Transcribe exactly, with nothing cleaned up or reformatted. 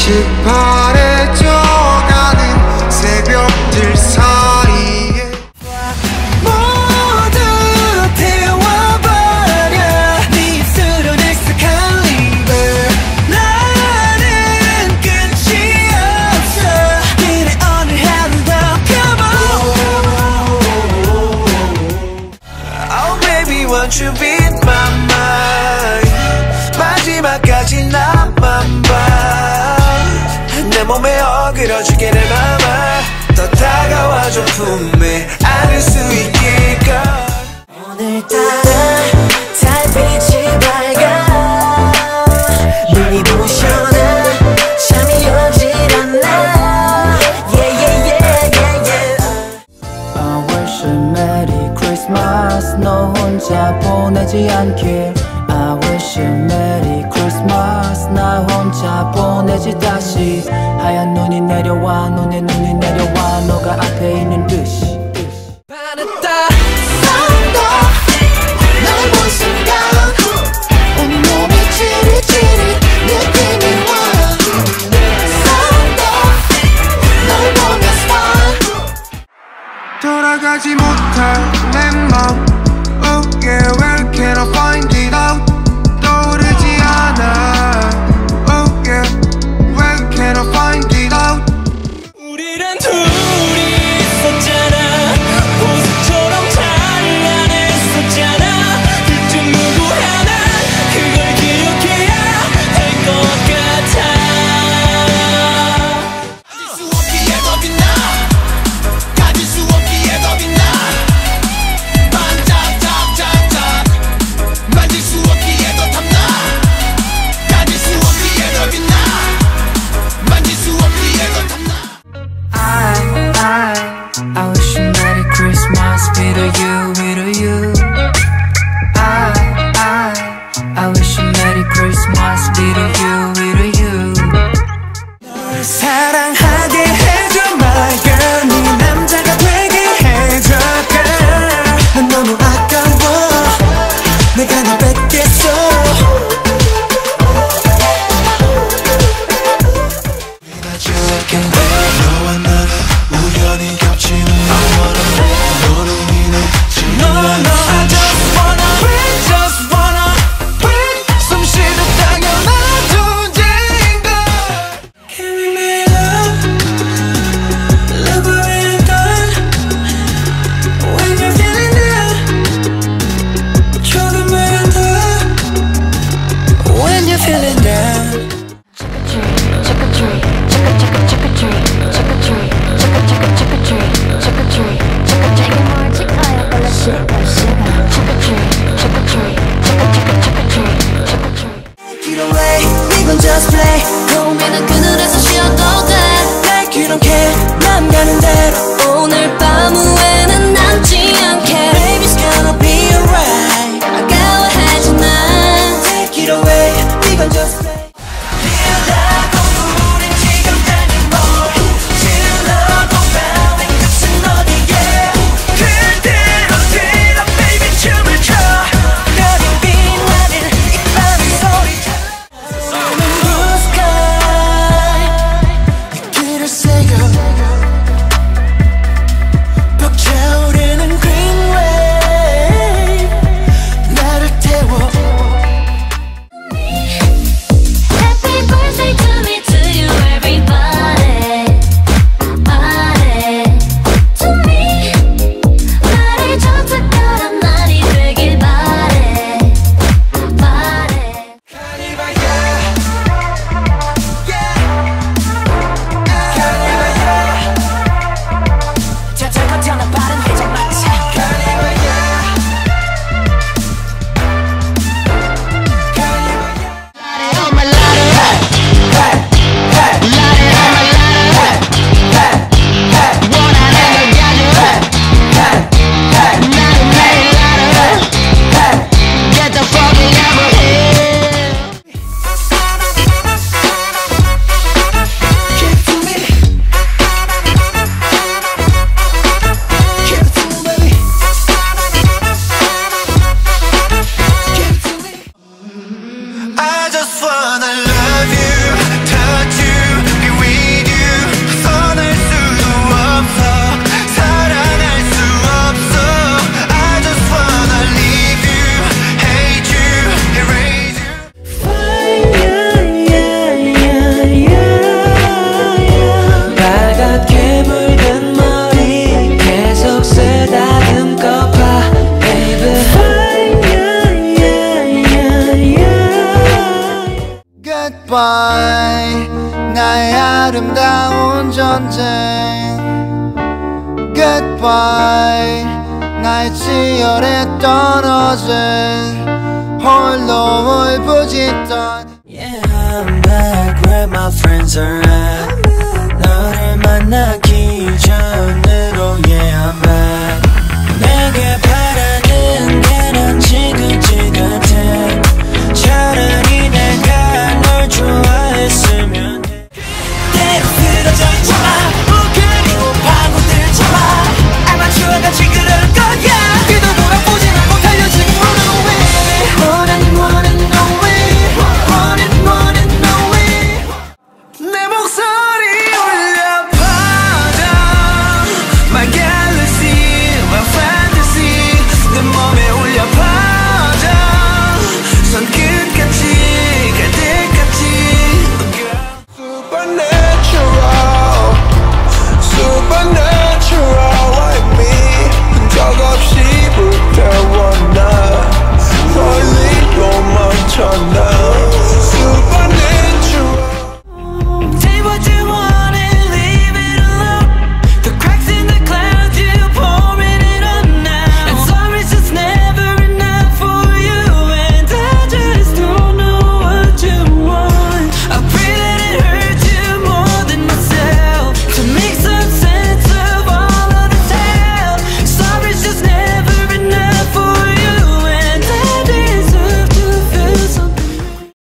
조금씩 바래져가는 새벽들 사이에 모두 태워버려 네 입술은 익숙한 리버 나는 끝이 없어 그래 오늘 하루도 come on Oh baby won't you be my mind 마지막까지 나만 봐 내 몸에 어그러지게 내 맘아 더 다가와줘 품에 안을 수 있길걸 오늘따라 달빛이 밝아 눈이 부셔나 잠이 오질 않아 yeah, yeah, yeah, yeah, yeah. I wish you Merry Christmas 너 혼자 보내지 않길 I wish you Merry Christmas 나 혼자 보내지 다시 하얀 눈이 내려와 눈에 눈이 내려와 너가 앞에 있는 듯이 반했다 넌 널 본 순간 온몸이 찌릿찌릿 느낌이 와 널 보면 smile 돌아가지 못할 내 맘 Oh yeah where can I find it out 떠오르지 않아 Oh yeah where can I find it out 우리란 둘이 있었잖아 보석처럼 찬란했었잖아 둘 중 누구 하나 그걸 기억해야 될 것 같아 가질 수 없기에 겁이 나 가질 수 없기에 겁이 나 반짝짝짝짝 만질 수 없기에 더 탐나 가질 수 없기에 겁이 나 만질 수 없기에 더 탐나 I, I, I wish you Merry Christmas with you, with you I, I, I wish you Merry Christmas with you, with you 널 사랑하게 해줘 my girl 네 남자가 되게 해줘 girl 너무 아까워 내가 널 뺏겠어 너와 나가 우연히 겹치는 너로 인해 No no I just wanna we just wanna we 숨 쉬듯 당연한 존재인걸 Can we make love Love when it's done When you're feeling down 조금만 더 When you're feeling down Trick or treat, trick or treat, trick or treat, trick or treat, trick or treat, trick or treat, trick or treat, trick or treat, trick or treat, trick or treat, trick or treat, trick or treat, trick or treat. Take it away, 이건 just play 고민은 그늘에서 쉬어도 돼. Like you don't care, 맘 가는 대로 오늘 밤 후에는 남지 않게. Baby it's gonna be alright 아까워하지 마. Take it away, 이건 just play 이러다고 우린 지금 달린 뭘 질러도 밤의 끝은 어디에 그대로 들어 baby 춤을 춰 별이 빛나는 이 밤의 소리쳐 Blue sky 내 길을 새겨 벅차오르는 green wave 나를 태워 Happy birthday to me, to you, everybody. 말해 to me. 말해줘 특별한 날이 되길 바래. 말해. 자잘만 튀어나 빠른 회전마차 I just wanna love you, touch you Goodbye 나의 아름다운 전쟁 Goodbye 나의 치열했던 어제 홀로 울부짖던 Yeah I'm back where my friends are at 너를 만나